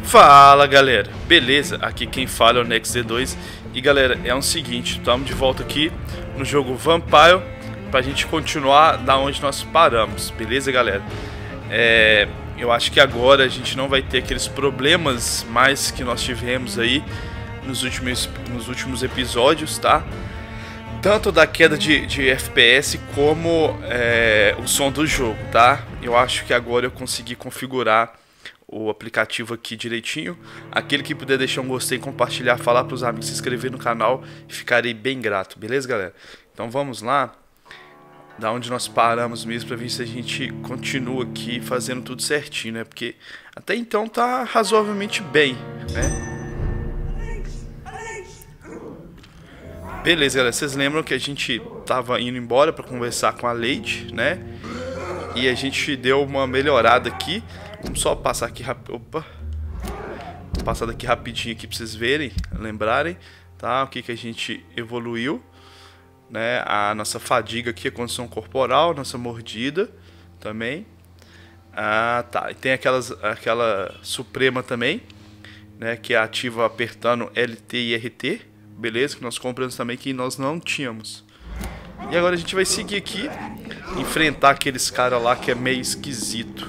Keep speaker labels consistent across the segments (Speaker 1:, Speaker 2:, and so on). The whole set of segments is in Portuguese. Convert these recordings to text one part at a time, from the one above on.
Speaker 1: Fala galera, beleza? Aqui quem fala é o NextD2 e galera, é o seguinte, estamos de volta aqui no jogo Vampire pra gente continuar da onde nós paramos, beleza galera? Eu acho que agora a gente não vai ter aqueles problemas mais que nós tivemos aí nos últimos episódios, tá? Tanto da queda de FPS como o som do jogo, tá? Eu acho que agora eu consegui configurar o aplicativo aqui direitinho. Aquele que puder deixar um gostei, compartilhar, falar para os amigos, se inscrever no canal, ficarei bem grato, beleza galera? Então vamos lá, da onde nós paramos mesmo, para ver se a gente continua aqui fazendo tudo certinho, né? Porque até então tá razoavelmente bem, né? Beleza galera, vocês lembram que a gente tava indo embora para conversar com a Lady, né? E a gente deu uma melhorada aqui. Vamos só passar aqui opa. Vou passar daqui rapidinho aqui para vocês verem, lembrarem, tá? O que a gente evoluiu, né? A nossa fadiga aqui, a condição corporal, nossa mordida também. Ah, tá. E tem aquela suprema também, né? Que é ativa apertando LT e RT, beleza? Que nós compramos também, que nós não tínhamos. E agora a gente vai seguir aqui, enfrentar aqueles caras lá que é meio esquisito.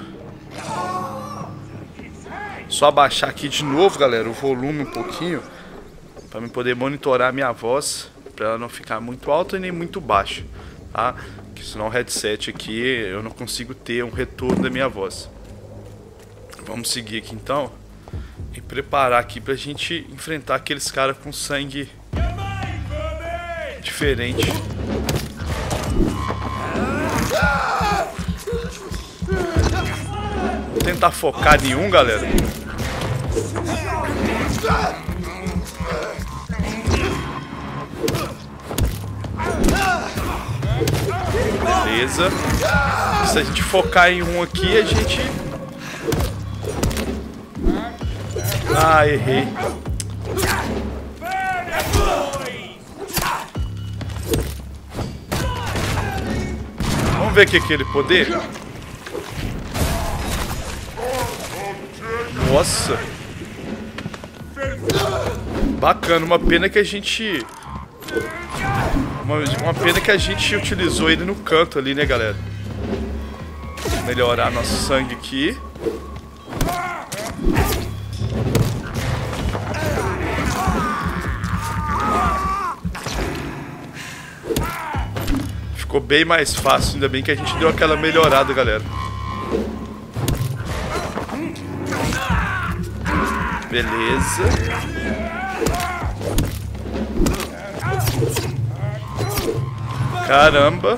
Speaker 1: Só abaixar aqui de novo, galera, o volume um pouquinho, para eu poder monitorar a minha voz, para ela não ficar muito alta e nem muito baixa, tá? Porque senão o headset aqui eu não consigo ter um retorno da minha voz. Vamos seguir aqui então e preparar aqui pra gente enfrentar aqueles caras com sangue diferente. Vou tentar focar em um, galera. Beleza. Se a gente focar em um aqui, a gente... Ah, errei. Vamos ver aqui aquele poder. Nossa. Bacana, uma pena que a gente... Uma pena que a gente utilizou ele no canto ali, né, galera? Melhorar nosso sangue aqui. Ficou bem mais fácil, ainda bem que a gente deu aquela melhorada, galera. Beleza. Caramba.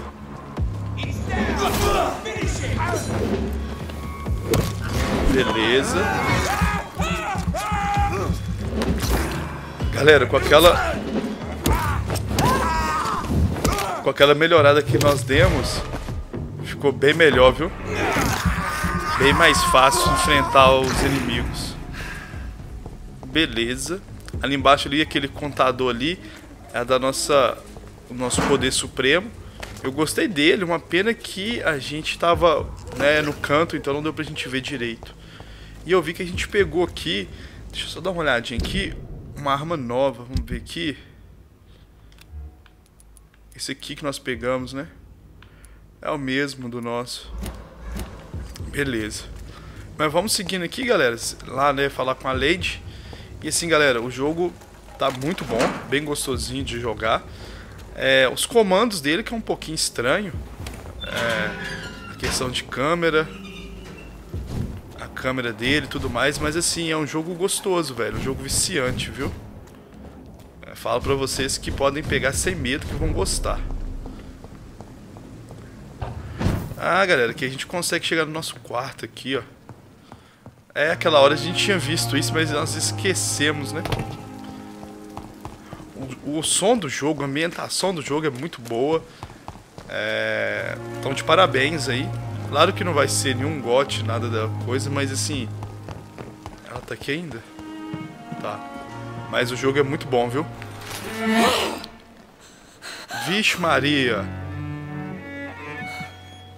Speaker 1: Beleza. Galera, com aquela melhorada que nós demos, ficou bem melhor, viu? Bem mais fácil enfrentar os inimigos. Beleza. Ali embaixo ali, aquele contador ali é da o nosso poder supremo. Eu gostei dele, uma pena que a gente tava, né, no canto, então não deu pra gente ver direito. E eu vi que a gente pegou aqui, deixa eu só dar uma olhadinha aqui, uma arma nova, vamos ver aqui. Esse aqui que nós pegamos, né? É o mesmo do nosso. Beleza. Mas vamos seguindo aqui, galera, lá, né, falar com a Lady. E assim, galera, o jogo tá muito bom, bem gostosinho de jogar. Os comandos dele que é um pouquinho estranho. A questão de câmera, a câmera dele e tudo mais. Mas assim, é um jogo gostoso, velho. Um jogo viciante, viu? Falo pra vocês que podem pegar sem medo, que vão gostar. Ah, galera, que a gente consegue chegar no nosso quarto aqui, ó. Aquela hora a gente tinha visto isso, mas nós esquecemos, né? O som do jogo, a ambientação do jogo é muito boa. Então de parabéns aí. Claro que não vai ser nenhum GOT, nada da coisa, mas assim... Ela tá aqui ainda? Tá. Mas o jogo é muito bom, viu? Vixe Maria.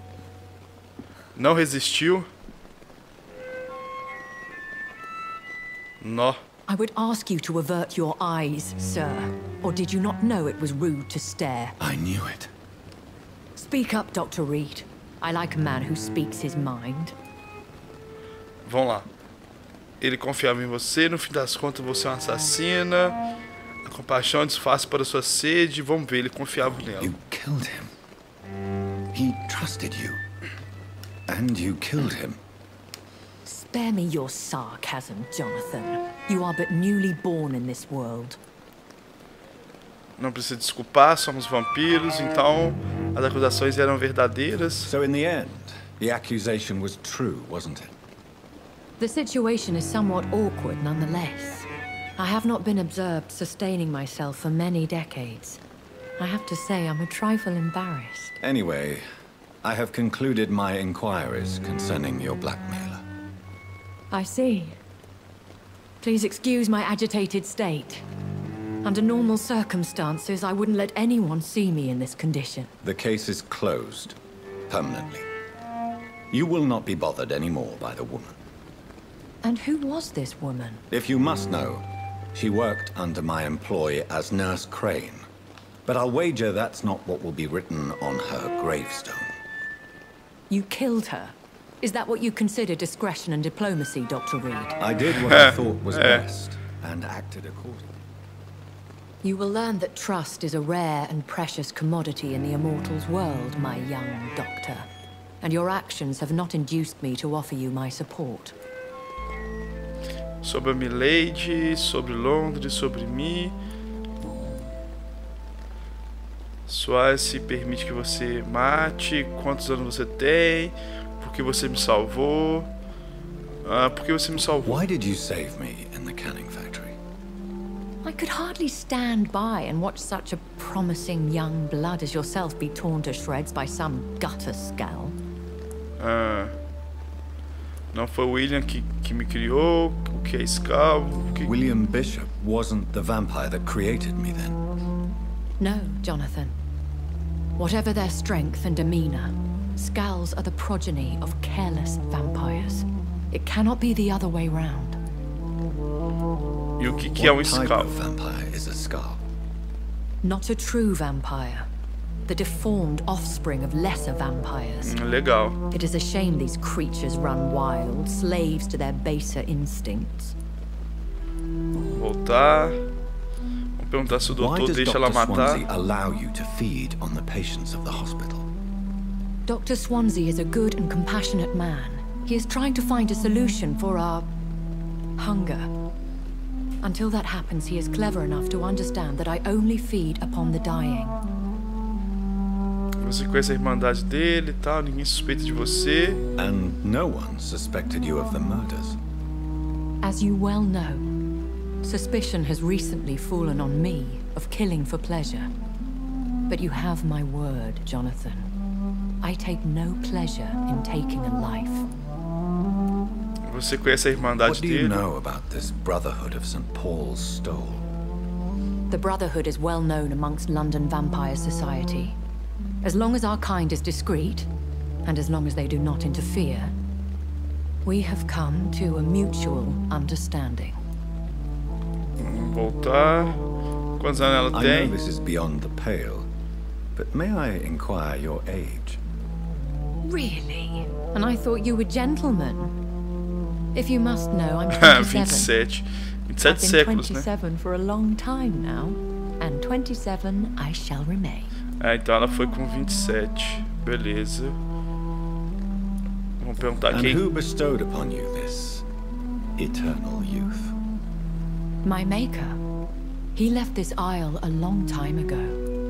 Speaker 1: Não resistiu. Nó.
Speaker 2: I would ask you to avert your eyes, sir. Or did you not know it was rude to stare?
Speaker 3: I knew it.
Speaker 2: Speak up, Dr. Reed. I like a man who speaks his mind.
Speaker 1: Vamos lá. Ele confiava em você, no fim das contas você é uma assassina. A compaixão é disfarce para sua sede. Vamos ver, ele confiava nela.
Speaker 3: You killed him. He trusted you. And you killed him.
Speaker 2: Spare me your sarcasm, Jonathan. You are but newly born in this world.
Speaker 1: Não precisa desculpar, somos vampiros, então as acusações eram verdadeiras.
Speaker 3: So in the end, the accusation was true, wasn't it?
Speaker 2: The situation is somewhat awkward nonetheless. I have not been observed sustaining myself for many decades. I have to say I'm a trifle embarrassed.
Speaker 3: Anyway, I have concluded my inquiries concerning your blackmailer.
Speaker 2: I see. Please excuse my agitated state. Under normal circumstances, I wouldn't let anyone see me in this condition.
Speaker 3: The case is closed, permanently. You will not be bothered anymore by the woman.
Speaker 2: And who was this woman?
Speaker 3: If you must know, she worked under my employ as Nurse Crane. But I'll wager that's not what will be written on her gravestone.
Speaker 2: You killed her? Is that what you consider discretion and diplomacy, Dr. Reed?
Speaker 3: I did what I thought was best, and acted accordingly.
Speaker 2: You will learn that trust is a rare and precious commodity in the Immortals world, my young doctor. And your actions have not induced me to offer you my support.
Speaker 1: Sobre a Milady, sobre Londres, sobre mim. Soares permite que você mate. Quantos anos você tem? Por que você me salvou? Por que você me salvou?
Speaker 3: Why did you save me in the canning factory?
Speaker 2: I could hardly stand by and watch such a promising young blood as yourself be torn to shreds by some gutter scowl.
Speaker 1: Não foi o William que me criou, o que é escravo.
Speaker 3: William Bishop wasn't the vampire that created me then.
Speaker 2: No, Jonathan. Whatever their strength and demeanor, Scowls are the progeny of careless vampires. It cannot be the other way round.
Speaker 1: E o que é um
Speaker 3: What type of
Speaker 1: escravo?
Speaker 3: vampire is a Scowl?
Speaker 2: Not a true vampire. The deformed offspring of lesser vampires.
Speaker 1: Legal.
Speaker 2: It is a shame these creatures run wild, slaves to their baser instincts.
Speaker 1: Voltar. Vamos perguntar se o
Speaker 3: Why
Speaker 1: doutor
Speaker 3: does
Speaker 1: deixa ela
Speaker 3: Dr.
Speaker 1: matar.
Speaker 3: Swansea allow you to feed on the patients of the hospital?
Speaker 2: Dr. Swansea is a good and compassionate man. He is trying to find a solution for our hunger. Until that happens, he is clever enough to understand that I only feed upon the dying.
Speaker 1: Você conhece a irmandade dele e tal, ninguém suspeita de você.
Speaker 3: And no one suspected you of the murders.
Speaker 2: As you well know, suspicion has recently fallen on me of killing for pleasure. But you have my word, Jonathan. I take no pleasure in taking a life.
Speaker 1: Você conhece a irmandade
Speaker 3: What do you
Speaker 1: dele?
Speaker 3: know about this Brotherhood of St. Paul's Stole?
Speaker 2: The Brotherhood is well known amongst London Vampire Society. As long as our kind is discreet, and as long as they do not interfere, we have come to a mutual understanding.
Speaker 1: Voltar. Quantos anos ela
Speaker 3: I know
Speaker 1: tem?
Speaker 3: this is beyond the pale, but may I inquire your age?
Speaker 2: Really? And I thought you were gentlemen. If you must know, I'm 27.
Speaker 1: 27.
Speaker 2: I've
Speaker 1: 27
Speaker 2: been
Speaker 1: séculos, né?
Speaker 2: 27 for a long time now, and 27 I shall remain.
Speaker 1: Então ela foi com 27. Beleza. Vamos perguntar
Speaker 3: And
Speaker 1: quem.
Speaker 3: who bestowed upon you this eternal youth?
Speaker 2: My maker. He left this isle a long time ago.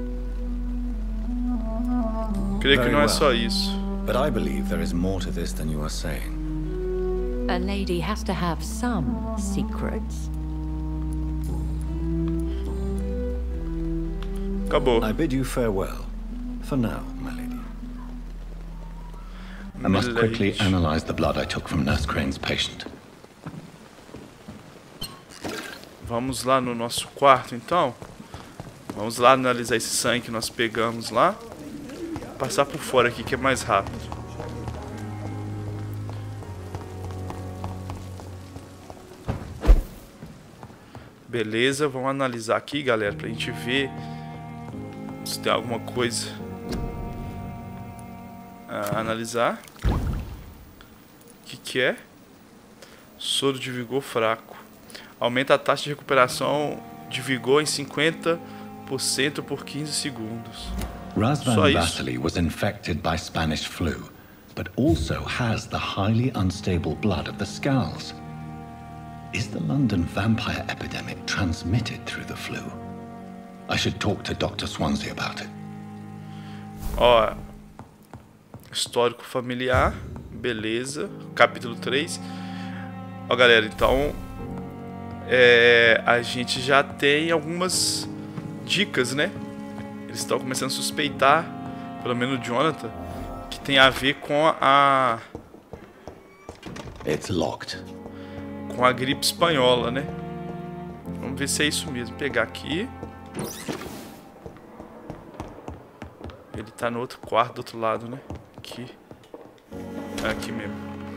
Speaker 1: Creio que
Speaker 3: Very
Speaker 1: não é
Speaker 3: well.
Speaker 1: só isso.
Speaker 3: But I believe there is more to this than you are saying.
Speaker 2: A lady has to have some secrets.
Speaker 1: Acabou.
Speaker 3: I bid you farewell. For now, my lady. I must quickly
Speaker 1: Milady.
Speaker 3: analyze the blood I took from Nurse Crane's patient.
Speaker 1: Vamos lá no nosso quarto, então. Vamos lá analisar esse sangue que nós pegamos lá. Passar por fora aqui, que é mais rápido. Beleza, vamos analisar aqui, galera, pra gente ver se tem alguma coisa a analisar. O que é? Soro de vigor fraco. Aumenta a taxa de recuperação de vigor em 50% por 15 segundos.
Speaker 3: Razvan Vasily was infected by Spanish flu, but also has the highly unstable blood of the Skulls. Is the London vampire epidemic transmitted through the flu? I should talk to Dr. Swansea about it.
Speaker 1: Ó, histórico familiar, beleza. Capítulo 3. Ó, galera, então a gente já tem algumas dicas, né? Eles estão começando a suspeitar, pelo menos o Jonathan, que tem a ver com
Speaker 3: It's locked.
Speaker 1: Com a gripe espanhola, né? Vamos ver se é isso mesmo. Vou pegar aqui. Ele tá no outro quarto, do outro lado, né? Aqui. Aqui mesmo.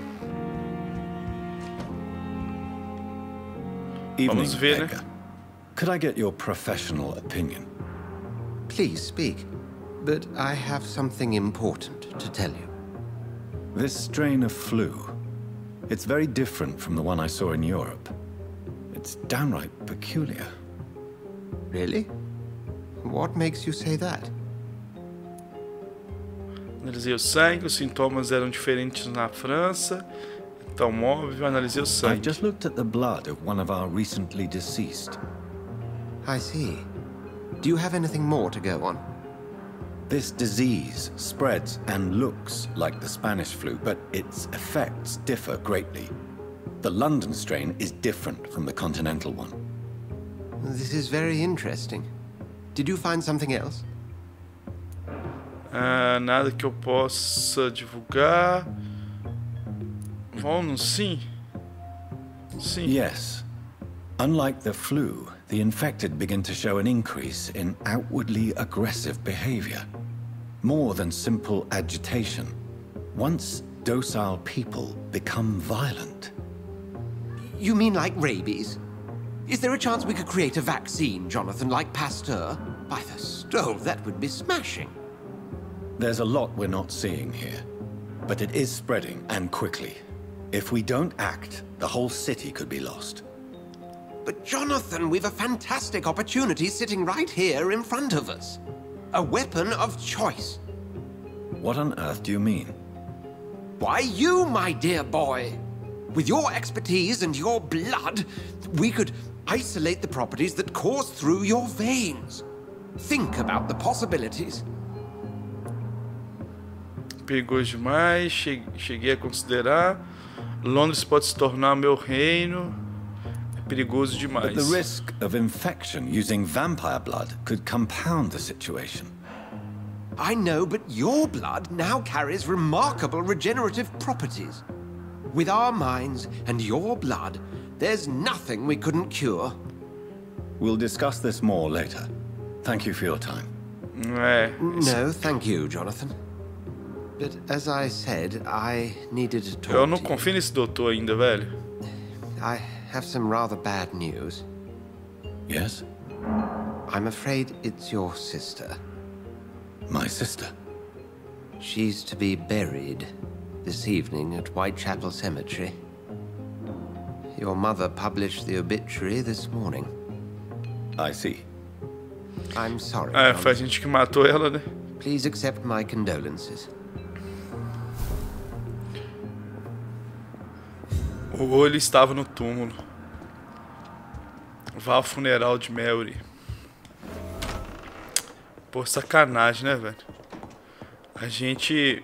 Speaker 1: Vamos ver, né?
Speaker 3: Could I get your professional opinion?
Speaker 4: Please speak, but I have something important to tell you.
Speaker 3: This strain of flu, it's very different from the one I saw in Europe. It's downright peculiar.
Speaker 4: Really? What makes you say that?
Speaker 1: Analisei o sangue, os sintomas eram diferentes na França. Então, móvel, analisei o sangue.
Speaker 3: I just looked at the blood of one of our recently deceased.
Speaker 4: I see. Do you have anything more to go on?
Speaker 3: This disease spreads and looks like the Spanish flu, but its effects differ greatly. The London strain is different from the continental one.
Speaker 4: This is very interesting. Did you find something else?
Speaker 1: Nada que eu possa divulgar. Vamos, sim. Sim.
Speaker 3: Yes. Unlike the flu, the infected begin to show an increase in outwardly aggressive behavior. More than simple agitation. Once docile people become violent.
Speaker 4: You mean like rabies? Is there a chance we could create a vaccine, Jonathan, like Pasteur? By the stove, that would be smashing.
Speaker 3: There's a lot we're not seeing here. But it is spreading, and quickly. If we don't act, the whole city could be lost.
Speaker 4: But Jonathan, we've a fantastic opportunity sitting right here in front of us. A weapon of choice.
Speaker 3: What on earth do you mean?
Speaker 4: Why, you, my dear boy. With your expertise and your blood, we could isolate the properties that course through your veins. Think about the possibilities.
Speaker 1: Perigoso demais, cheguei a considerar. Londres pode se tornar meu reino. É perigoso demais.
Speaker 3: But the risk of infection using vampire blood could compound the situation.
Speaker 4: I know, but your blood now carries remarkable regenerative properties. With our minds and your blood, there's nothing we couldn't cure.
Speaker 3: We'll discuss this more later. Thank you for your time.
Speaker 4: No, thank you, Jonathan. But as I said, I needed to talk to you.
Speaker 1: Eu não confio nesse doutor ainda, velho.
Speaker 4: I have some rather bad news.
Speaker 3: Yes?
Speaker 4: I'm afraid it's your sister.
Speaker 3: My sister?
Speaker 4: She's to be buried this evening at Whitechapel Cemetery. Your mother published the obituary this morning.
Speaker 3: I see.
Speaker 4: I'm sorry.
Speaker 1: Foi a gente que matou ela, né?
Speaker 4: Please accept my condolences.
Speaker 1: Ou ele estava no túmulo. Vá ao funeral de Mary. Pô, sacanagem, né, velho? A gente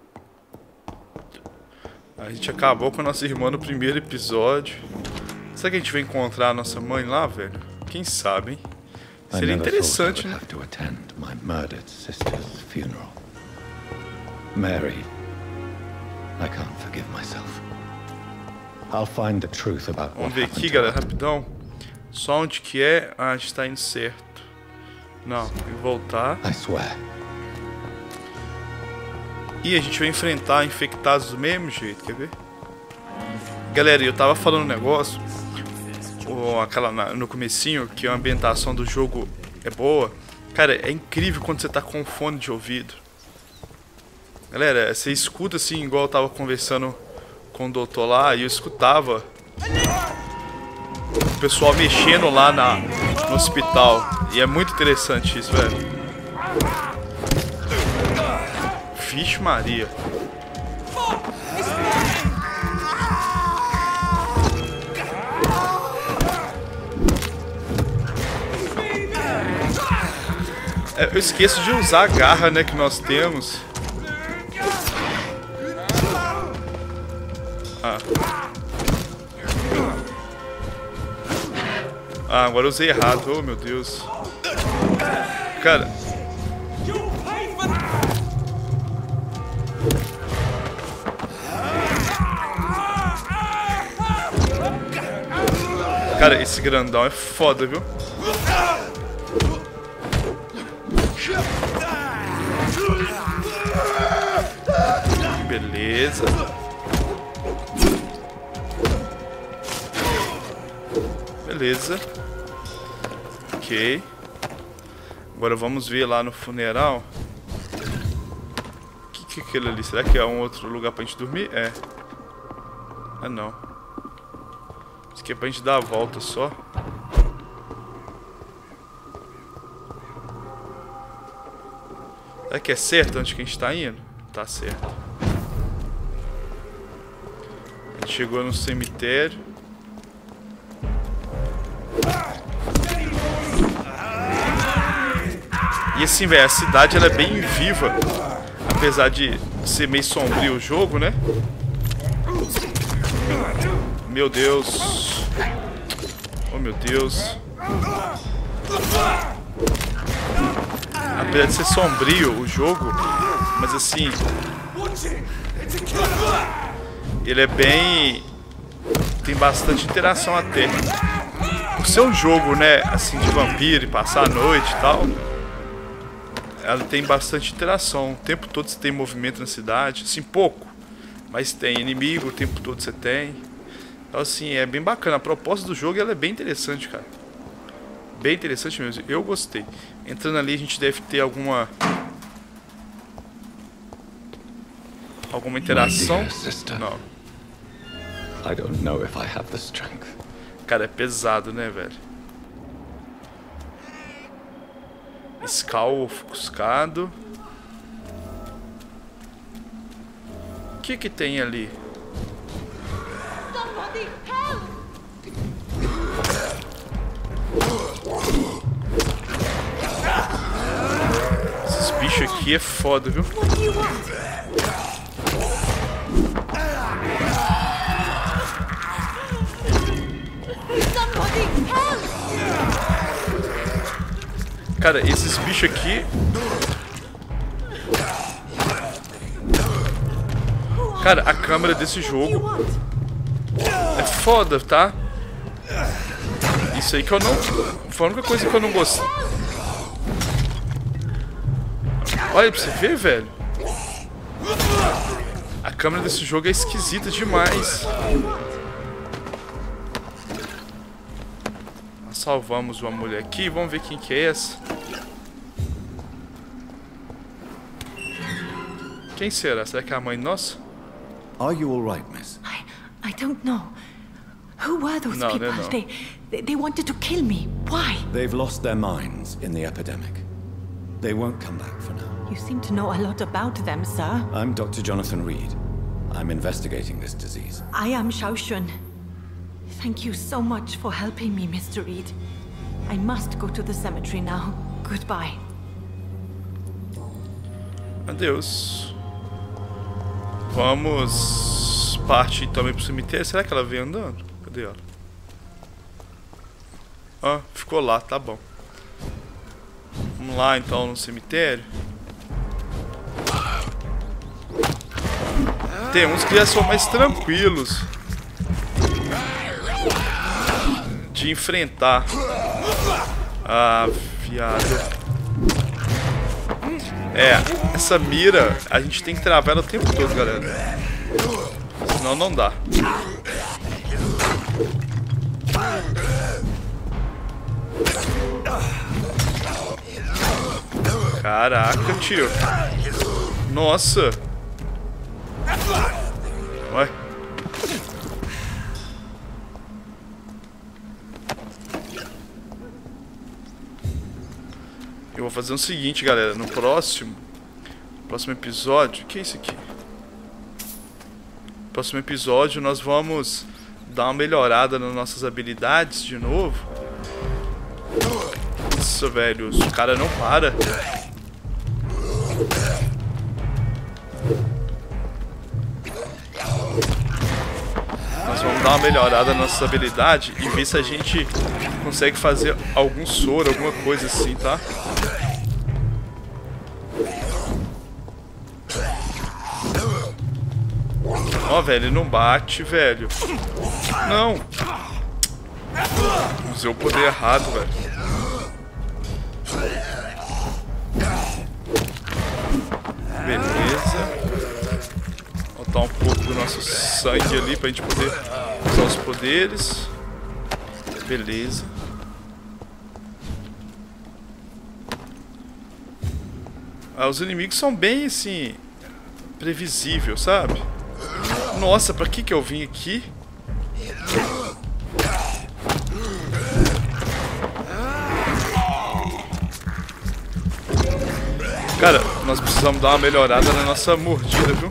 Speaker 1: acabou com a nossa irmã no primeiro episódio. Será que a gente vai encontrar a nossa mãe lá, velho? Quem sabe, hein? Seria interessante, né?
Speaker 3: Mary, I can't forgive myself. I'll find the truth about
Speaker 1: Vamos ver aqui, galera, rapidão. Só onde que é? Ah, a gente tá indo certo. Não, tem que voltar.
Speaker 3: I swear.
Speaker 1: E a gente vai enfrentar infectados do mesmo jeito, quer ver? Galera, eu tava falando um negócio. no comecinho, que a ambientação do jogo é boa. Cara, é incrível quando você tá com fone de ouvido. Galera, você escuta assim, igual eu tava conversando com o doutor lá, e eu escutava o pessoal mexendo lá no hospital. E é muito interessante isso, velho. Vixe Maria. Eu esqueço de usar a garra, né, que nós temos. Agora eu usei errado. Oh, meu Deus. Cara. Cara, esse grandão é foda, viu? Beleza. Beleza. Ok. Agora vamos ver lá no funeral. O que é aquilo ali? Será que é um outro lugar pra gente dormir? É. Ah, não. Isso aqui é pra gente dar a volta só. Será que é certo onde que a gente tá indo? Tá certo. A gente chegou no cemitério. E assim, velho, a cidade ela é bem viva. Apesar de ser meio sombrio o jogo, né? Meu Deus. Oh, meu Deus. Apesar de ser sombrio o jogo, mas assim, ele é bem... tem bastante interação até. Por ser um jogo, né, assim, de vampiro e passar a noite e tal, ela tem bastante interação. O tempo todo você tem movimento na cidade, assim, pouco, mas tem inimigo, o tempo todo você tem. Então assim, é bem bacana. A proposta do jogo ela é bem interessante, cara. Bem interessante mesmo, eu gostei. Entrando ali a gente deve ter alguma interação. Não.
Speaker 3: I don't know if I have the strength.
Speaker 1: Cara, é pesado, né, velho? Skull ofuscado. O que que tem ali? Esses bichos aqui é foda, viu? Cara, esses bichos aqui... Cara, a câmera desse jogo é foda, tá? Isso aí que eu não... Foi a única coisa que eu não gostei. Olha pra você ver, velho. A câmera desse jogo é esquisita demais. Nós salvamos uma mulher aqui. Vamos ver quem que é essa. Quem será? Será que é a mãe nossa?
Speaker 3: Are you all right, miss?
Speaker 2: I don't know. Who were those people?
Speaker 1: No.
Speaker 2: They wanted to kill me. Why?
Speaker 3: They've lost their minds in the epidemic. They won't come back for now.
Speaker 2: You seem to know a lot about them, sir.
Speaker 3: I'm Dr. Jonathan Reed. I'm investigating this disease.
Speaker 2: I am Xiaoxun. Thank you so much for helping me, Mr. Reed. I must go to the cemetery now. Goodbye.
Speaker 1: Adeus. Vamos partir também pro cemitério. Será que ela veio andando? Cadê ela? Ah, ficou lá, tá bom. Vamos lá então no cemitério. Tem uns que já são mais tranquilos de enfrentar. Ah, viado. É, essa mira a gente tem que travar ela o tempo todo, galera. Senão não dá. Caraca, tio. Nossa. Ué. Eu vou fazer o seguinte, galera. No próximo episódio... O que é isso aqui? No próximo episódio nós vamos dar uma melhorada nas nossas habilidades de novo. Nossa, velho. O cara não para. Nós vamos dar uma melhorada nas nossas habilidades e ver se a gente consegue fazer algum soro, alguma coisa assim, tá? Ó, velho, ele não bate, velho. Não. Usei o poder errado, velho. Beleza. Botar um pouco do nosso sangue ali pra gente poder usar os poderes. Beleza. Ah, os inimigos são bem, assim, previsíveis, sabe? Nossa, pra que eu vim aqui? Cara, nós precisamos dar uma melhorada na nossa mordida, viu?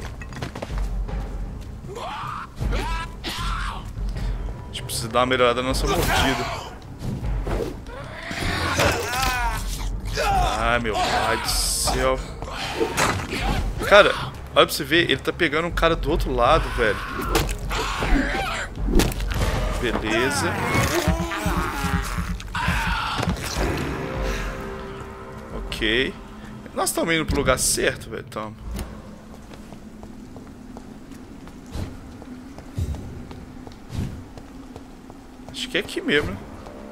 Speaker 1: A gente precisa dar uma melhorada na nossa mordida. Ai, meu pai do céu. Cara, olha pra você ver, ele tá pegando um cara do outro lado, velho. Beleza. Ok. Nós estamos indo pro lugar certo, velho. Tamo. Acho que é aqui mesmo, né?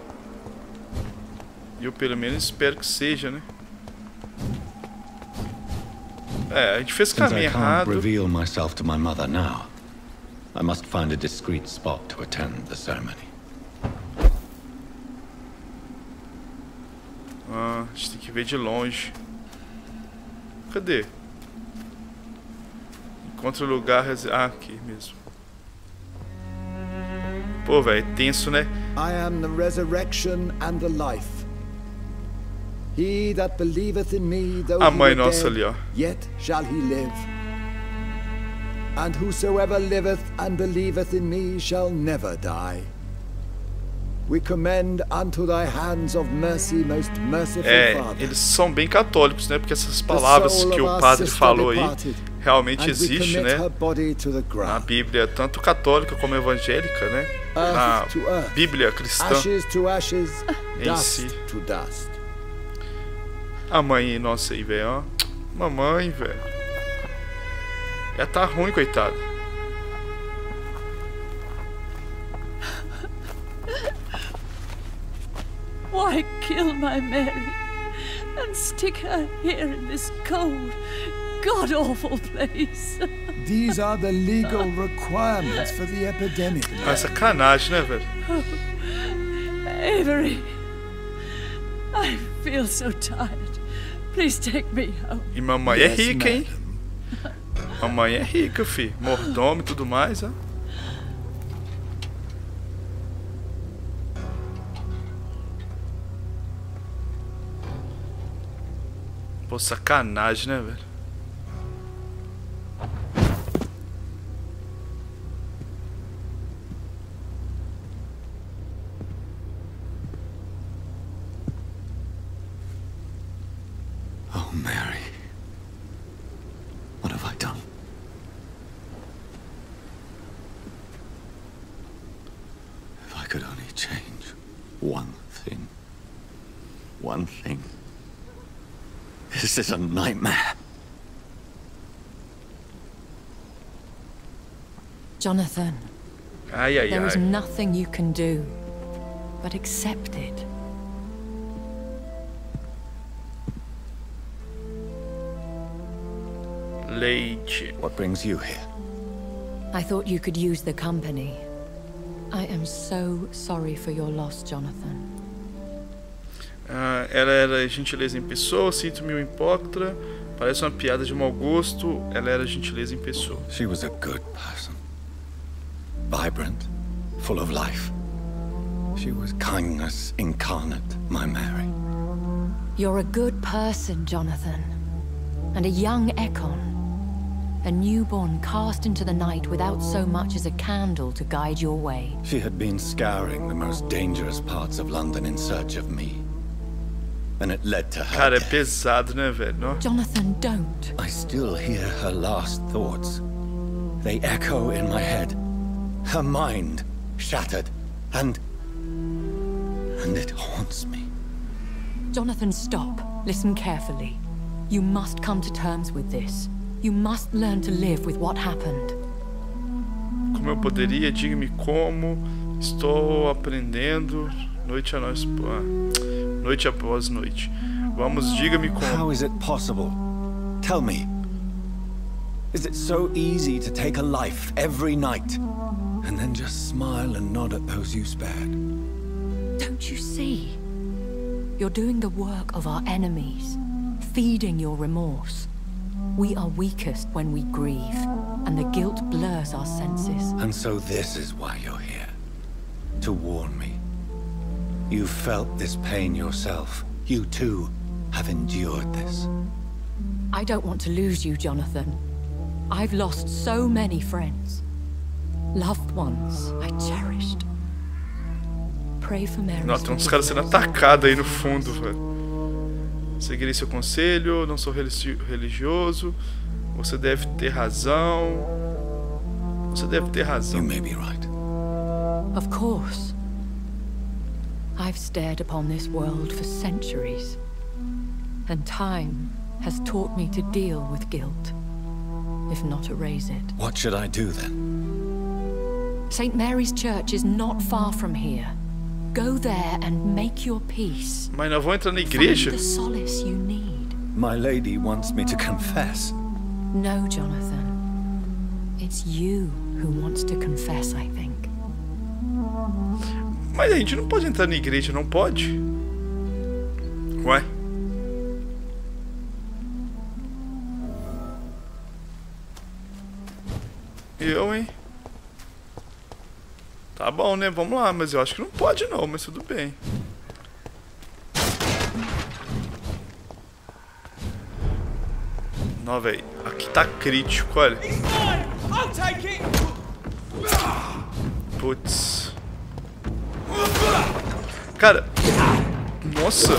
Speaker 1: E eu pelo menos espero que seja, né? É, a gente fez o caminho errado.
Speaker 3: Reveal myself to my mother now. I must find a discreet spot to attend the ceremony.
Speaker 1: Ah, a gente tem que ver de longe. Cadê? Encontre o lugar... Ah, aqui mesmo. Pô, velho, tenso, né?
Speaker 5: I am the resurrection and the life. He that believeth in me, though
Speaker 1: A
Speaker 5: he
Speaker 1: mãe
Speaker 5: were
Speaker 1: nossa
Speaker 5: dead,
Speaker 1: ali, ó.
Speaker 5: yet shall he live. And whosoever liveth and believeth in me shall never die. We commend unto thy hands of mercy, most merciful Father.
Speaker 1: Eles são bem católicos, né? Porque essas palavras que o padre falou aí realmente existem, né? Na Bíblia, tanto católica como evangélica, né? Na Bíblia cristã em si. A mãe nossa aí, velho, ó. Mamãe, velho. Ela tá ruim, coitada.
Speaker 6: Why kill my Mary and stick her here in this cold, god-awful place?
Speaker 5: These are the legal requirements for the epidemic.
Speaker 1: Ah, sacanagem, né, velho?
Speaker 6: Avery, I feel so tired. Please take me home.
Speaker 1: E mamãe é rica, hein? Mamãe é rica, fi. Mordomo e tudo mais, ó. Pô, sacanagem, né, velho?
Speaker 3: Oh, Mary. What have I done? If I could only change one thing. One thing. This is a nightmare.
Speaker 2: Jonathan,
Speaker 1: Ai, ai,
Speaker 2: there is
Speaker 1: ai.
Speaker 2: nothing you can do but accept it.
Speaker 1: Leite.
Speaker 3: What brings you here?
Speaker 2: I thought you could use the company. I am so sorry for your loss, Jonathan.
Speaker 1: Ela era gentileza em pessoa, sinto-me um hipócrita. Parece uma piada de mau gosto. Ela era gentileza em pessoa.
Speaker 3: She was a good person. Vibrant, full of life. She was kindness incarnate, my Mary.
Speaker 2: You're a good person, Jonathan. And a young Ekon. A newborn cast into the night without so much as a candle to guide your way.
Speaker 3: She had been scouring the most dangerous parts of London in search of me. And it led to her
Speaker 1: Cara, é
Speaker 3: death.
Speaker 1: pesado, né, velho?
Speaker 2: Jonathan, don't.
Speaker 3: I still hear her last thoughts. They echo in my head. Her mind shattered, and it haunts me.
Speaker 2: Jonathan, stop. Listen carefully. You must come to terms with this. You must learn to live with what happened.
Speaker 1: Como eu poderia? Diga-me como. Estou aprendendo. Noite após noite. Vamos, diga-me como.
Speaker 3: How is it possible? Tell me. Is it so easy to take a life every night, and then just smile and nod at those you spared?
Speaker 2: Don't you see? You're doing the work of our enemies, feeding your remorse. We are weakest when we grieve, and the guilt blurs our senses.
Speaker 3: And so this is why you're here. To warn me. You felt this pain yourself. You too have endured this.
Speaker 2: I don't want to lose you, Jonathan. I've lost so many friends. Loved ones I cherished. Pray for Mary.
Speaker 1: Nossa, tem uns caras sendo atacados aí no fundo, velho. Seguirei seu conselho, não sou religioso. Você deve ter razão. Você deve ter razão.
Speaker 3: You may be right.
Speaker 2: Of course. I've stared upon this world for centuries. And time has taught me to deal with guilt, if not erase it.
Speaker 3: What should I do then?
Speaker 2: St. Mary's Church is not far from here. Go there and make your peace.
Speaker 1: Mas nós vamos entrar na igreja?
Speaker 2: Find the solace you need.
Speaker 3: My lady wants me to confess.
Speaker 2: No, Jonathan. It's you who wants to confess, I think.
Speaker 1: Mas a gente não pode entrar na igreja, não pode? Ué? Eu, hein? Tá bom, né? Vamos lá, mas eu acho que não pode não, mas tudo bem. Não, velho. Aqui tá crítico, olha. Putz. Cara. Nossa.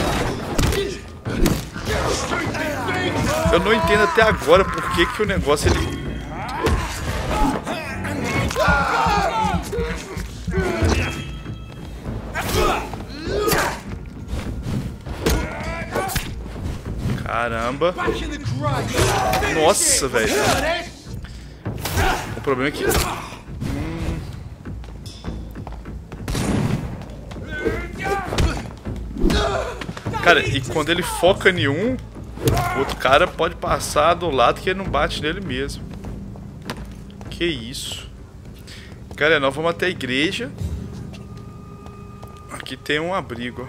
Speaker 1: Eu não entendo até agora por que o negócio ele... Caramba. Nossa, velho. O problema é que... Cara, e quando ele foca em um, o outro cara pode passar do lado que ele não bate nele mesmo. Que isso. Galera, nós vamos até a igreja. Aqui tem um abrigo.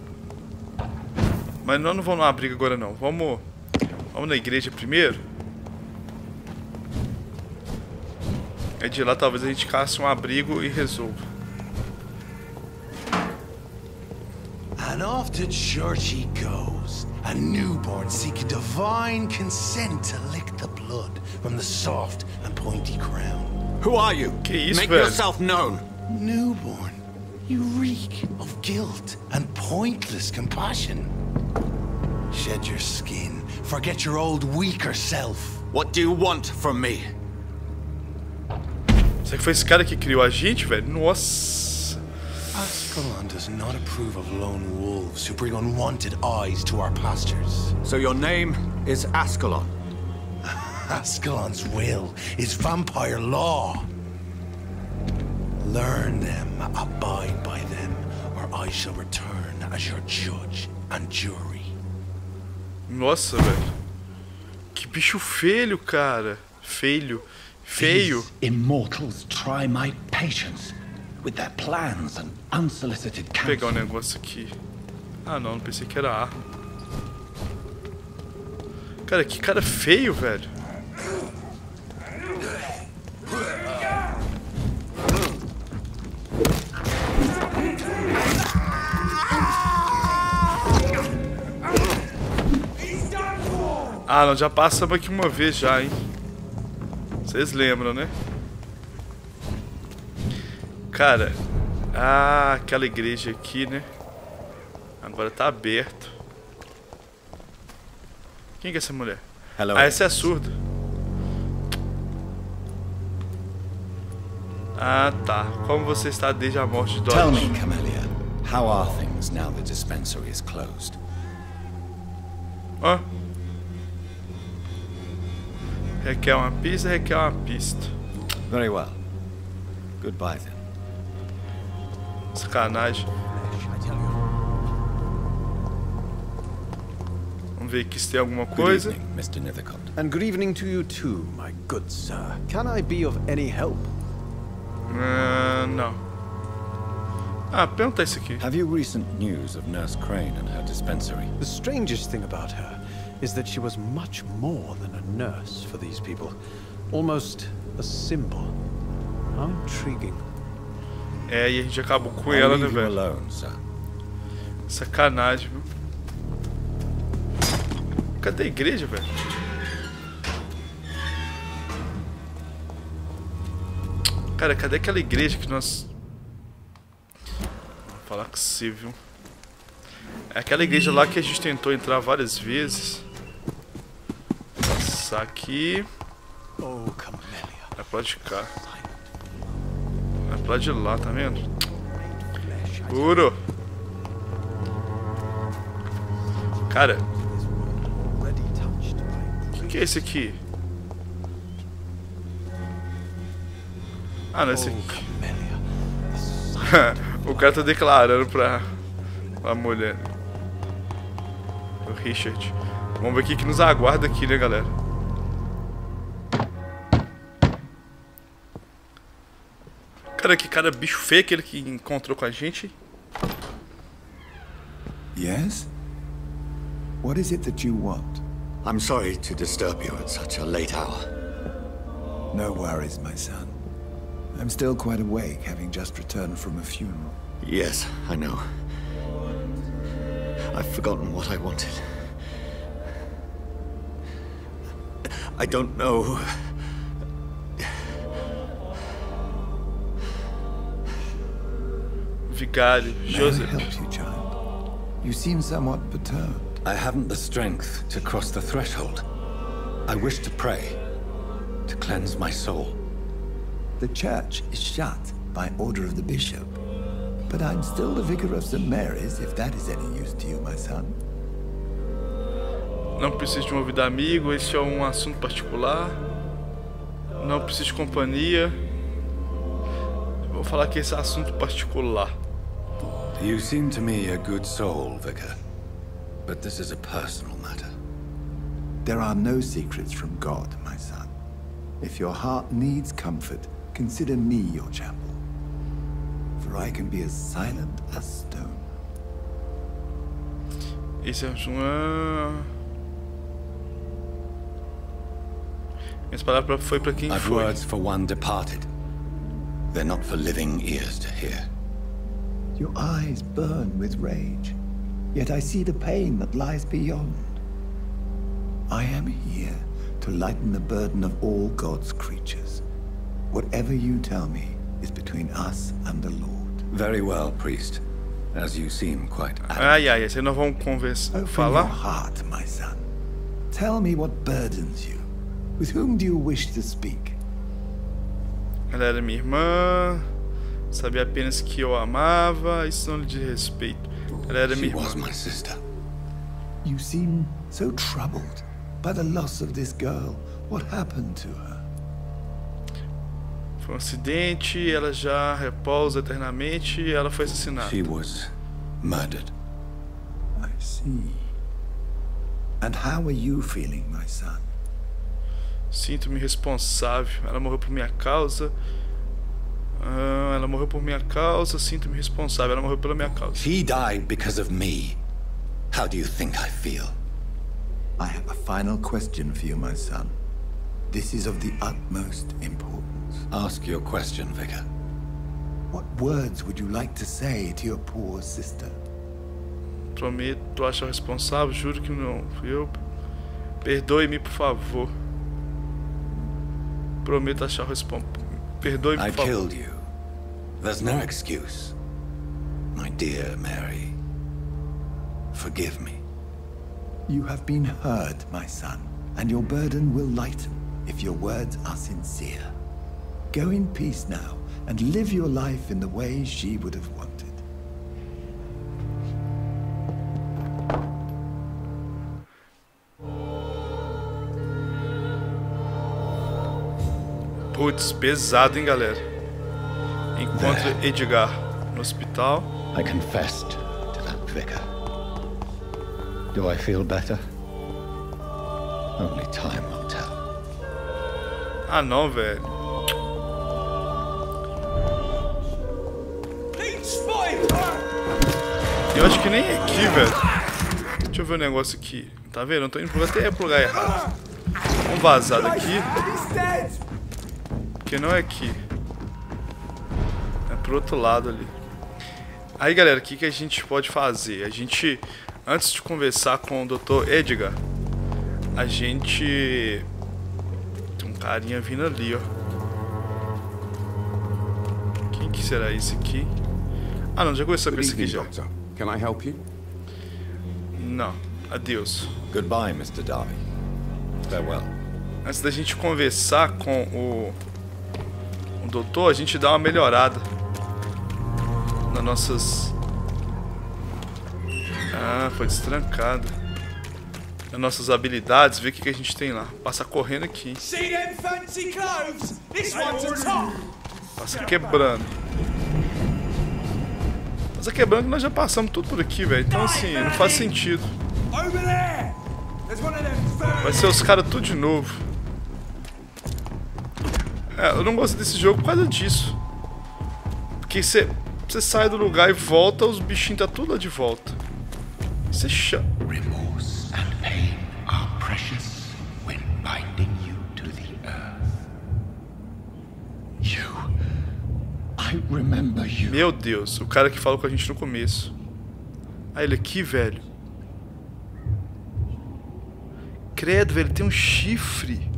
Speaker 1: Mas nós não vamos no abrigo agora não. Vamos na igreja primeiro. Aí de lá talvez a gente caça um abrigo e resolva.
Speaker 7: And off to church he goes, a newborn seeking divine consent to lick the blood from the soft and pointy crown.
Speaker 3: Who are you?
Speaker 1: Que isso,
Speaker 3: Make
Speaker 1: velho?
Speaker 3: yourself known.
Speaker 7: Newborn, you reek of guilt and pointless compassion. Shed your skin, forget your old weaker self.
Speaker 3: What do you want from me?
Speaker 1: Será que foi esse cara que criou a gente, velho? Nossa.
Speaker 7: Ascalon does not approve of lone wolves who bring unwanted eyes to our pastures.
Speaker 3: So your name is Ascalon.
Speaker 7: Ascalon's will is vampire law. Learn them, abide by them, or I shall return as your judge and jury.
Speaker 1: Nossa, velho. Que bicho feio, cara. Feio. Feio.
Speaker 3: These immortals try my patience with their plans and unsolicited
Speaker 1: Vou pegar um
Speaker 3: counsel.
Speaker 1: negócio aqui. Ah, não pensei que era arma. Cara, que cara feio, velho. Ah, nós já passamos aqui uma vez já, hein? Vocês lembram, né? Cara, aquela igreja aqui, né? Agora tá aberto. Quem que é essa mulher?
Speaker 3: Hello.
Speaker 1: Ah, essa é a surda. Ah, tá. Como você está desde a morte de
Speaker 3: Tell
Speaker 1: Dodge?
Speaker 3: me, Camellia, how are things now the dispensary is closed?
Speaker 1: Ó. Requer uma pista, requer uma pista.
Speaker 3: Very well. Goodbye then.
Speaker 1: Sacanagem. Vamos ver aqui se tem alguma
Speaker 3: Good
Speaker 1: coisa.
Speaker 3: evening, Mr. Nethercott.
Speaker 8: And good evening to you too, my good sir. Can I be of any help?
Speaker 1: Não. Ah, pergunta isso aqui.
Speaker 3: Have you recent news of Nurse Crane and her dispensary?
Speaker 8: The strangest thing about her is that she was much more than a nurse for these people. Almost a symbol. How intriguing.
Speaker 1: É, e a gente acabou com
Speaker 3: I'll
Speaker 1: ela, né,
Speaker 3: leave you
Speaker 1: velho?
Speaker 3: alone, sir.
Speaker 1: Sacanagem, viu? Cadê a igreja, velho? Cara, cadê aquela igreja que nós... Vou falar com você, viu? É aquela igreja lá que a gente tentou entrar várias vezes. Passar aqui.
Speaker 8: Oh, Camellia.
Speaker 1: Vai pro lado de cá. Vai pro lado de lá, tá vendo? Puro. Cara,
Speaker 8: Already touched by
Speaker 1: o que é esse aqui? Ah, não, esse aqui.
Speaker 8: Camellia. The sight
Speaker 1: O cara tá declarando pra mulher. O Richard. Vamos ver o que nos aguarda aqui, né, galera? Cara, que cara bicho feio aquele que encontrou com a gente.
Speaker 5: Yes? What is it that you want?
Speaker 3: I'm sorry to disturb you at such a late hour.
Speaker 5: No worries, my son. I'm still quite awake, having just returned from a funeral.
Speaker 3: Yes, I know. I've forgotten what I wanted. I don't know.
Speaker 1: Vigário,
Speaker 5: May I
Speaker 1: Joseph.
Speaker 5: help you, child? You seem somewhat perturbed.
Speaker 3: I haven't the strength to cross the threshold. I wish to pray, to cleanse my soul.
Speaker 5: The church is shut by order of the bishop. But I'm still the vicar of St. Mary's, if that is any use to you, my son.
Speaker 1: Não preciso de um ouvido amigo, esse é um assunto particular. Não preciso de companhia. Vou falar que esse é assunto particular.
Speaker 3: You seem to me a good soul, Vicar. But this is a personal matter.
Speaker 5: There are no secrets from God, my son. If your heart needs comfort, consider me your chapel. For I can be as silent as stone.
Speaker 1: Esse é um... Essa palavra foi pra quem
Speaker 3: I've
Speaker 1: foi.
Speaker 3: words for one departed. They're not for living ears to hear.
Speaker 5: Your eyes burn with rage, yet I see the pain that lies beyond. I am here to lighten the burden of all God's creatures. Whatever you tell me is between us and the Lord.
Speaker 3: Very well, priest. As you seem quite adamant.
Speaker 1: Ai, ai, esse nós vamos conversar.
Speaker 5: Open your
Speaker 1: Falar?
Speaker 5: heart, my son. Tell me what burdens you. With whom do you wish to speak?
Speaker 1: Ela era minha irmã. Sabia apenas que eu amava. Isso não lhe diz respeito. Ela era
Speaker 3: She
Speaker 1: minha
Speaker 3: was
Speaker 1: irmã.
Speaker 3: my sister.
Speaker 5: You seem so troubled by the loss of this girl. What happened to her?
Speaker 1: Foi um acidente. Ela já repousa eternamente. E ela foi assassinada.
Speaker 3: She was murdered.
Speaker 5: I see. And how are you feeling, my son?
Speaker 1: Sinto-me responsável. Ela morreu por minha causa. Ela morreu por minha causa. Sinto-me responsável. Ela morreu pela minha causa.
Speaker 3: She died because of me. How do you think I feel?
Speaker 5: I have a final question for you, my son. This is of the utmost importance.
Speaker 3: Ask your question, Vicar.
Speaker 5: What words would you like to say to your poor sister?
Speaker 1: Prometo achar responsável, juro que não fui eu. Perdoe-me, por favor. Prometo achar responsável. Perdoe-me, por favor.
Speaker 3: I killed you. There's no excuse. My dear Mary, forgive me.
Speaker 5: You have been hurt, my son, and your burden will lighten if your words are sincere. Go in peace now, and live your life in the way she would have wanted.
Speaker 1: Putz, pesado, hein, galera? Encontra Edgar no hospital.
Speaker 3: I confessed to that vicar. Do I feel better? Only time will tell.
Speaker 1: Ah, não, velho. Eu acho que nem é aqui, velho. Deixa eu ver um negócio aqui. Tá vendo? Eu tô indo até pro lugar errado. Vamos vazar daqui. Porque não é aqui. É pro outro lado ali. Aí, galera, o que a gente pode fazer? A gente, antes de conversar com o Dr. Edgar, a gente... Tem um carinha vindo ali, ó. Quem que será esse aqui? Ah, não, já conversei com esse aqui já.
Speaker 9: Can I help you?
Speaker 1: Não, adeus.
Speaker 3: Goodbye, Mr. Darby. Farewell.
Speaker 1: Antes da gente conversar com o doutor, a gente dá uma melhorada nas nossas... Ah, foi destrancado. Nas nossas habilidades, ver o que a gente tem lá. Passar correndo aqui. Passa quebrando. Passa quebrando que nós já passamos tudo por aqui, velho. Então assim, não faz sentido. Vai ser os caras tudo de novo. É, eu não gosto desse jogo por causa disso. Porque você sai do lugar e volta, os bichinhos tá tudo lá de volta. Isso é chato.
Speaker 3: Remorse and pain are precious when binding you to the earth. I remember you.
Speaker 1: Meu Deus, o cara que falou com a gente no começo. Ah, ele aqui, velho. Credo, velho, ele tem um chifre.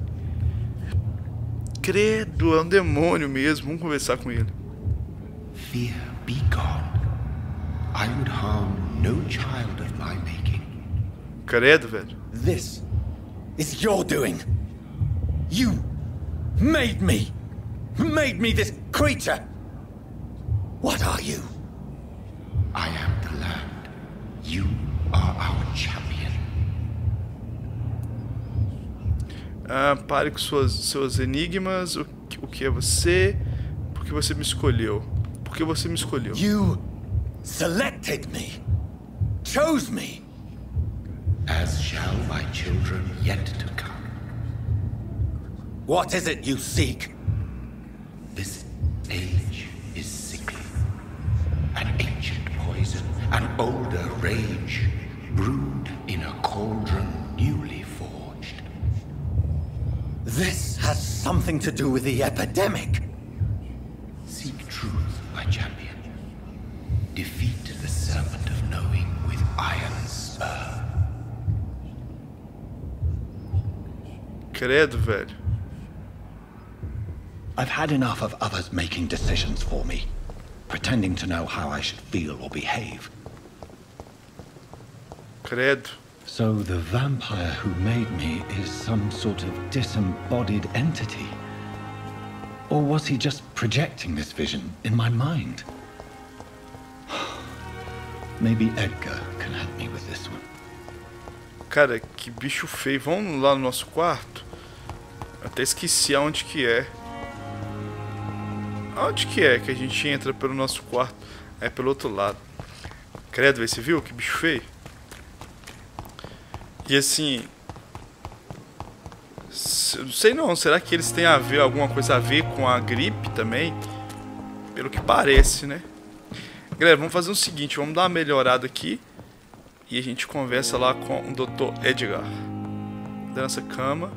Speaker 1: Credo, é um demônio mesmo. Vamos conversar com ele.
Speaker 3: Fear be gone. I would harm no child of my making.
Speaker 1: Credo, velho.
Speaker 3: This is your doing. You made me this creature. What are you? I am the land. You are our champion.
Speaker 1: Ah, pare com seus enigmas. O que é você? Por que você me escolheu? Por que você me escolheu?
Speaker 3: You selected me. Chose me. As shall my children yet to come. What is it you seek? This age is sickly. An ancient poison, an older rage, brewed in a cauldron newly forged. This has something to do with the epidemic. Seek truth, my champion. Defeat the serpent of knowing with iron spur.
Speaker 1: Credo, velho.
Speaker 3: I've had enough of others making decisions for me, pretending to know how I should feel or behave.
Speaker 1: Credo.
Speaker 3: So the vampire who made me is some sort of disembodied entity? Or was he just projecting this vision in my mind? Maybe Edgar can help me with this one.
Speaker 1: Cara, que bicho feio. Vamos lá no nosso quarto? Até esqueci aonde que é. Onde que é que a gente entra pelo nosso quarto? É pelo outro lado. Credo, você viu? Que bicho feio. E assim... Sei não, será que eles têm alguma coisa a ver com a gripe também? Pelo que parece, né? Galera, vamos fazer o seguinte, vamos dar uma melhorada aqui. E a gente conversa lá com o Dr. Edgar. Da nossa cama.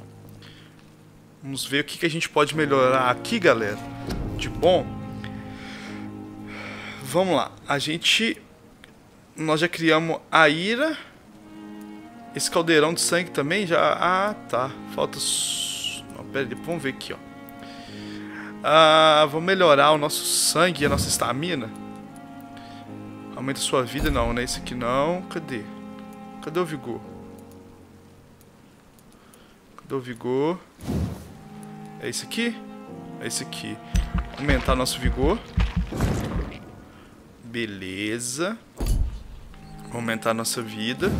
Speaker 1: Vamos ver o que a gente pode melhorar aqui, galera. De bom. Vamos lá. Nós já criamos a ira. Esse caldeirão de sangue também já... Ah, tá. Falta... Não, pera aí, vamos ver aqui, ó. Vamos melhorar o nosso sangue e a nossa estamina. Aumenta a sua vida, não, né? Esse aqui não. Cadê? Cadê o vigor? Cadê o vigor? É esse aqui? É esse aqui. Aumentar nosso vigor. Beleza. Aumentar nossa vida.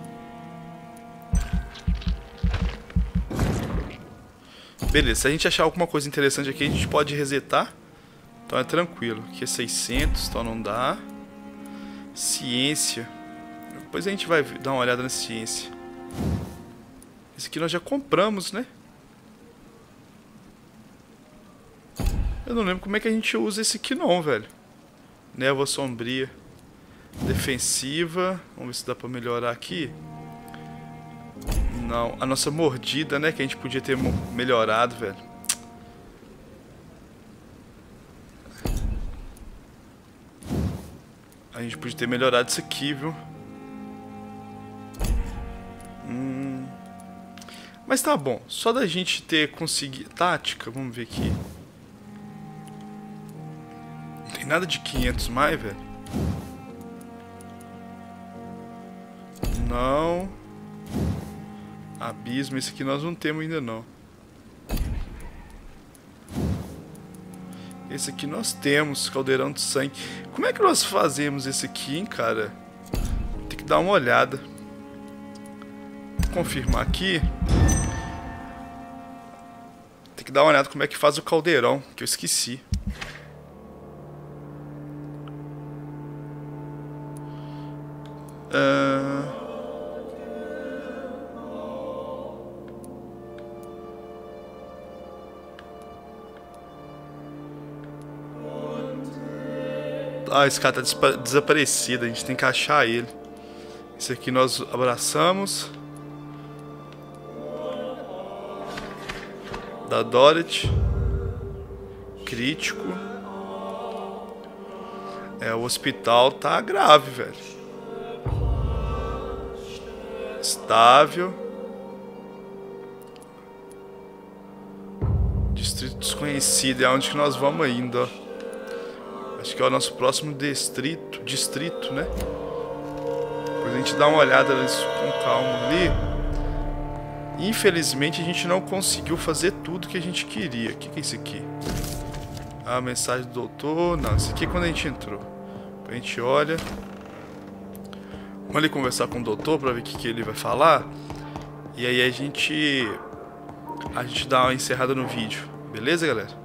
Speaker 1: Beleza, se a gente achar alguma coisa interessante aqui, a gente pode resetar. Então é tranquilo. Aqui é 600, então não dá. Ciência. Depois a gente vai dar uma olhada na ciência. Esse aqui nós já compramos, né? Eu não lembro como é que a gente usa esse aqui não, velho. Névoa sombria. Defensiva. Vamos ver se dá pra melhorar aqui. Não, a nossa mordida, né? Que a gente podia ter melhorado, velho. A gente podia ter melhorado isso aqui, viu? Mas tá bom. Só da gente ter conseguido... Tática, vamos ver aqui. Não tem nada de 500 mais, velho. Não... Abismo, esse aqui nós não temos ainda não. Esse aqui nós temos, caldeirão de sangue. Como é que nós fazemos esse aqui, hein, cara? Tem que dar uma olhada. Vou confirmar aqui. Tem que dar uma olhada como é que faz o caldeirão, que eu esqueci. Esse cara tá desaparecido, a gente tem que achar ele. Esse aqui nós abraçamos. Da Dorothy. Crítico. O hospital tá grave, velho. Estável. Distrito desconhecido, é onde que nós vamos ainda, ó. Acho que é o nosso próximo distrito, né? Depois a gente dá uma olhada nisso com calma ali. Infelizmente a gente não conseguiu fazer tudo que a gente queria. O que é isso aqui? A mensagem do doutor. Não, isso aqui é quando a gente entrou. A gente olha. Vamos ali conversar com o doutor pra ver o que ele vai falar. E aí a gente dá uma encerrada no vídeo. Beleza, galera?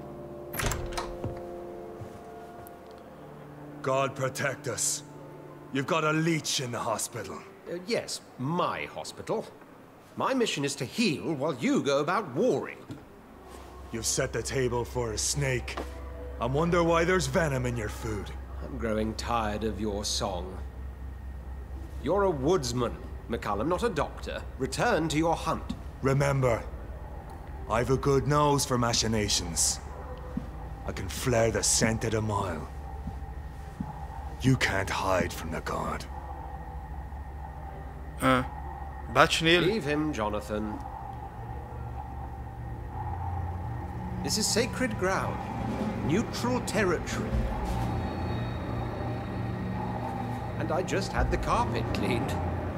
Speaker 9: God protect us. You've got a leech in the hospital.
Speaker 4: Yes, my hospital. My mission is to heal while you go about warring.
Speaker 9: You've set the table for a snake. I wonder why there's venom in your food.
Speaker 4: I'm growing tired of your song. You're a woodsman, McCallum, not a doctor. Return to your hunt.
Speaker 9: Remember, I've a good nose for machinations. I can flare the scent at a mile. You can't hide from the god.
Speaker 1: Bate nele.
Speaker 4: Leave him, Jonathan. This is sacred ground. Neutral territory. And I just had the carpet cleaned.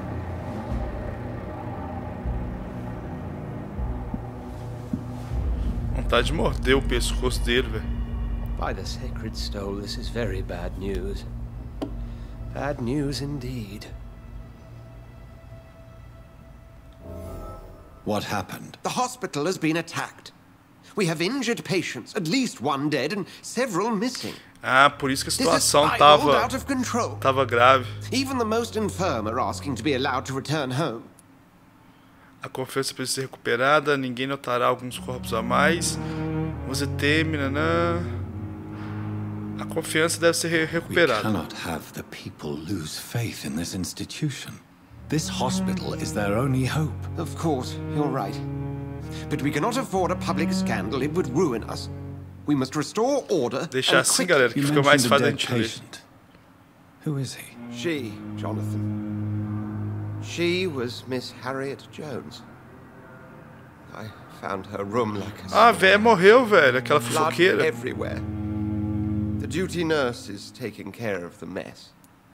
Speaker 1: Vontade de morder o pescoço dele, velho.
Speaker 4: By the sacred stole, this is very bad news. Bad news indeed.
Speaker 3: What happened?
Speaker 4: The hospital has been attacked. We have injured patients, at least one dead and several missing.
Speaker 1: Por isso que a situação tava grave.
Speaker 4: Even the most infirm are asking to be allowed to return home.
Speaker 1: A confiança precisa ser recuperada, ninguém notará alguns corpos a mais. Você teme, nanã. a confiança deve ser
Speaker 3: We
Speaker 1: recuperada.
Speaker 3: cannot have the people lose faith in this institution. This hospital is their only hope.
Speaker 4: Of course, you're right. But we cannot afford a public scandal. It would ruin us. We must restore order.
Speaker 1: Deixar
Speaker 4: and
Speaker 1: assim,
Speaker 4: quickly.
Speaker 1: galera, que
Speaker 3: You
Speaker 1: fica mais
Speaker 3: mentioned a
Speaker 1: fácil a
Speaker 3: dead
Speaker 1: gente ler.
Speaker 3: patient. Who is he?
Speaker 4: She, Jonathan. She was Miss Harriet Jones. I found her room like a
Speaker 1: Ah, a véia morreu, velho. Aquela
Speaker 4: blood
Speaker 1: fofoqueira.
Speaker 4: everywhere. The duty nurse is taking care of the mess.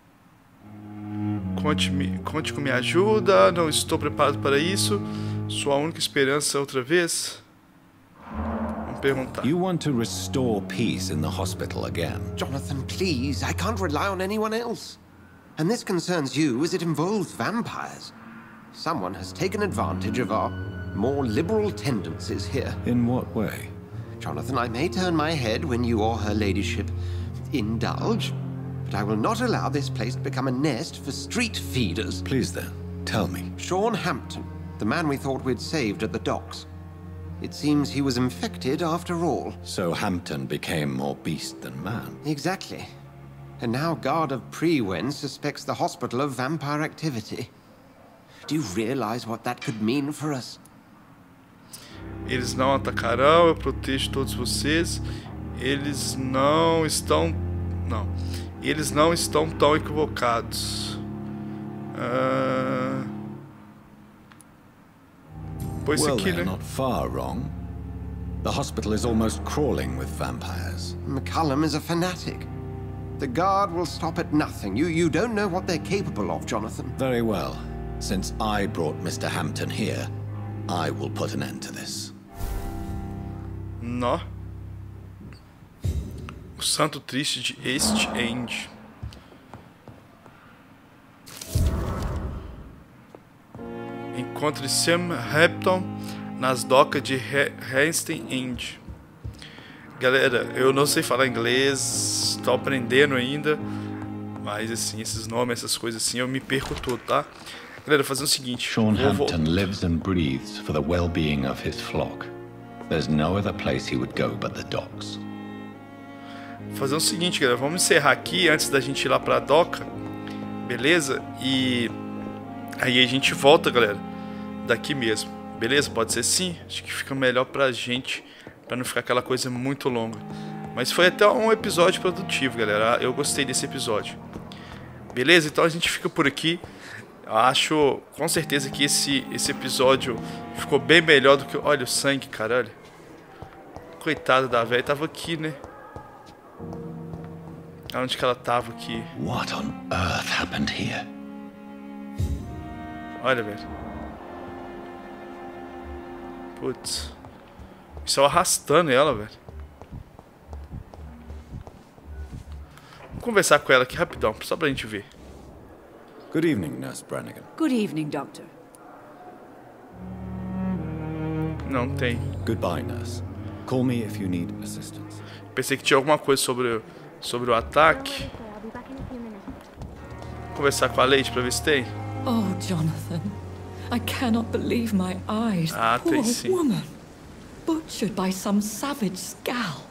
Speaker 1: Conte com minha ajuda. Não estou preparado para isso. Sua única esperança outra vez. Vamos perguntar.
Speaker 3: You want to restore peace in the hospital again?
Speaker 4: Jonathan, please. I can't rely on anyone else. And this concerns you as it involves vampires. Someone has taken advantage of our more liberal tendencies here.
Speaker 3: In what way?
Speaker 4: Jonathan, I may turn my head when you or her ladyship indulge, but I will not allow this place to become a nest for street feeders.
Speaker 3: Please then, tell me.
Speaker 4: Sean Hampton, the man we thought we'd saved at the docks. It seems he was infected after all.
Speaker 3: So Hampton became more beast than man.
Speaker 4: Exactly. And now Guard of Prewen suspects the hospital of vampire activity. Do you realize what that could mean for us?
Speaker 1: Eles não atacarão, eu protejo todos vocês. Eles não estão... Não. Eles não estão tão equivocados. Pois
Speaker 3: Well,
Speaker 1: aqui,
Speaker 3: they're
Speaker 1: né?
Speaker 3: not far wrong. The hospital is almost crawling with vampires.
Speaker 4: McCullum is a fanatic. The Guard will stop at nothing. You don't know what they're capable of, Jonathan.
Speaker 3: Very well. Since I brought Mr. Hampton here, I will put an end to this.
Speaker 1: Nó. O Santo Triste de East End. Encontre Sam Hampton nas docas de Hampton End. Galera, eu não sei falar inglês, tô aprendendo ainda, mas assim, esses nomes, essas coisas assim, eu me perco todo, tá? Galera, fazer o seguinte,
Speaker 3: Sean Hampton lives and breathes for the well-being of his flock. There's no other place he would go but the docks.
Speaker 1: Fazer o seguinte, galera, vamos encerrar aqui antes da gente ir lá pra doca, beleza? E aí a gente volta, galera, daqui mesmo, beleza? Pode ser sim, acho que fica melhor pra gente, pra não ficar aquela coisa muito longa. Mas foi até um episódio produtivo, galera, eu gostei desse episódio. Beleza? Então a gente fica por aqui. Eu acho com certeza que esse episódio ficou bem melhor do que... Olha o sangue, caralho. Coitada da velha, tava aqui, né? Onde que ela tava aqui?
Speaker 3: What on earth happened here?
Speaker 1: Olha, velho. Putz. Isso é arrastando ela, velho. Vamos conversar com ela aqui rapidão, só pra gente ver.
Speaker 3: Good evening, Nurse Brannigan.
Speaker 6: Good evening, Doctor.
Speaker 1: Não tem.
Speaker 3: Goodbye, Nurse. Call me if you need assistance.
Speaker 1: Pensei que tinha alguma coisa sobre o ataque. Vou conversar com a Lady pra ver se tem.
Speaker 2: Oh, Jonathan. I cannot believe my eyes.
Speaker 1: Ah,
Speaker 2: Poor
Speaker 1: tem sim.
Speaker 2: woman. Butchered by some savage Skal.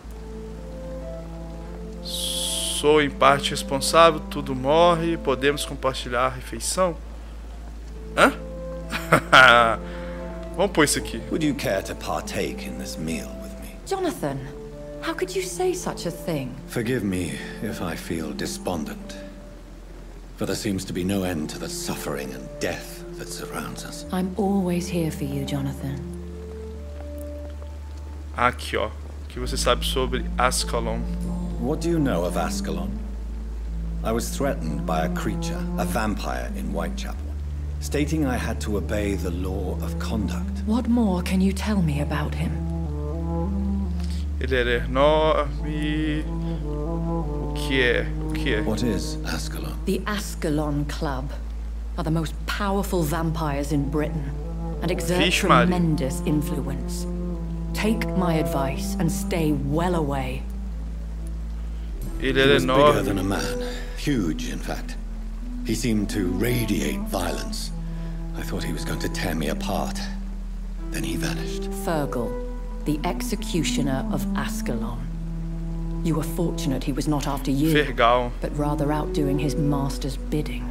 Speaker 1: Sou em parte responsável, tudo morre, podemos compartilhar a refeição? Hã? Vamos pôr isso aqui.
Speaker 3: Would you care to partake in this meal with me?
Speaker 2: Jonathan, how could you say such a thing?
Speaker 3: Forgive me if I feel despondent, for there seems to be no end to the suffering and death that surrounds us.
Speaker 2: I'm always here for you, Jonathan.
Speaker 1: Aqui, ó. O que você sabe sobre Ascalon?
Speaker 3: What do you know of Ascalon? I was threatened by a creature, a vampire in Whitechapel, stating I had to obey the law of conduct.
Speaker 2: What more can you tell me about him?
Speaker 1: Ele era enorme. O que é? O que é?
Speaker 3: What is Ascalon?
Speaker 2: The Ascalon Club are the most powerful vampires in Britain and exert
Speaker 1: Vixe, Maria.
Speaker 2: tremendous influence. Take my advice and stay well away.
Speaker 1: Ele
Speaker 3: He
Speaker 1: era
Speaker 3: was bigger than
Speaker 1: enorme.
Speaker 3: a man. Huge, in fact. He seemed to radiate violence. I thought he was going to tear me apart. Then he vanished.
Speaker 2: Fergal, the executioner of Ascalon. You were fortunate he was not after you,
Speaker 1: Fergal.
Speaker 2: but rather outdoing his master's bidding.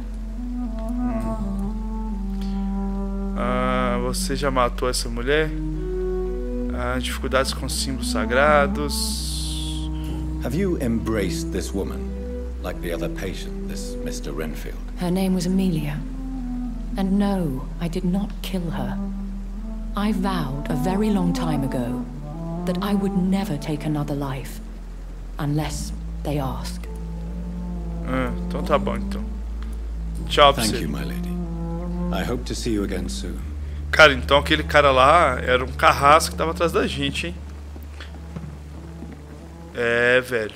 Speaker 1: Você já matou essa mulher? Dificuldades com símbolos sagrados.
Speaker 3: Have you embraced this woman, like the other patient, this Mr. Renfield?
Speaker 2: Her name was Amelia. And no, I did not kill her. I vowed a very long time ago that I would never take another life, unless they ask.
Speaker 1: Então tá bom, então. Tchau pra você.
Speaker 3: Thank you, my lady. I hope to see you again soon.
Speaker 1: Cara, então aquele cara lá era um carrasco que tava atrás da gente, hein? É, velho.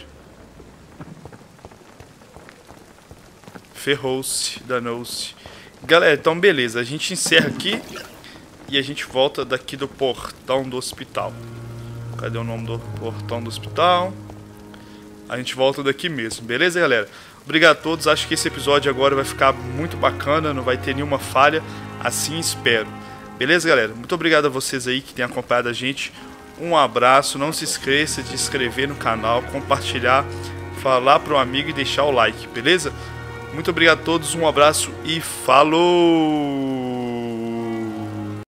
Speaker 1: Ferrou-se, danou-se. Galera, então beleza. A gente encerra aqui e a gente volta daqui do portão do hospital. Cadê o nome do portão do hospital? A gente volta daqui mesmo, beleza, galera? Obrigado a todos. Acho que esse episódio agora vai ficar muito bacana. Não vai ter nenhuma falha. Assim espero. Beleza, galera? Muito obrigado a vocês aí que têm acompanhado a gente. Um abraço. Não se esqueça de se inscrever no canal, compartilhar, falar para um amigo e deixar o like, beleza? Muito obrigado a todos. Um abraço e falou!